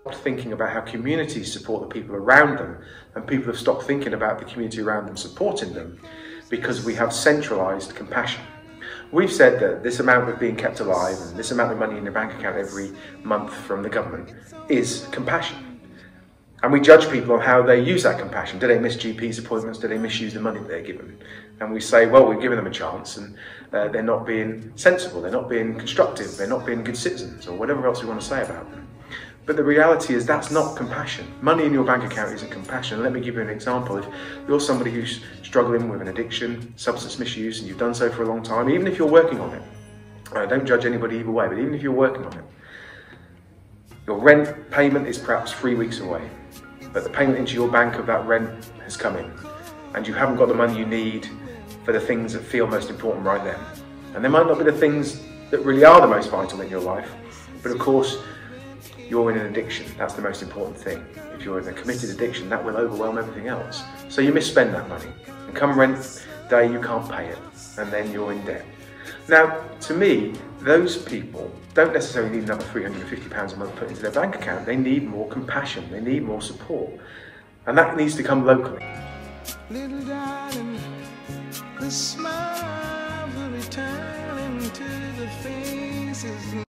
thinking about how communities support the people around them, and people have stopped thinking about the community around them supporting them because we have centralised compassion. We've said that this amount of being kept alive and this amount of money in your bank account every month from the government is compassion. And we judge people on how they use that compassion. Do they miss GP's appointments? Do they misuse the money that they're given? And we say, well, we've given them a chance, and they're not being sensible, they're not being constructive, they're not being good citizens, or whatever else we want to say about them. But the reality is that's not compassion. Money in your bank account isn't compassion. And let me give you an example. If you're somebody who's struggling with an addiction, substance misuse, and you've done so for a long time, even if you're working on it, don't judge anybody either way, but even if you're working on it, your rent payment is perhaps 3 weeks away, but the payment into your bank of that rent has come in, and you haven't got the money you need for the things that feel most important right then. And they might not be the things that really are the most vital in your life, but of course, you're in an addiction. That's the most important thing. If you're in a committed addiction, that will overwhelm everything else. So you misspend that money, and come rent day, you can't pay it, and then you're in debt. Now, to me, those people don't necessarily need another £350 a month put into their bank account. They need more compassion, they need more support, and that needs to come locally. Little darling, the smiles are returning to the faces.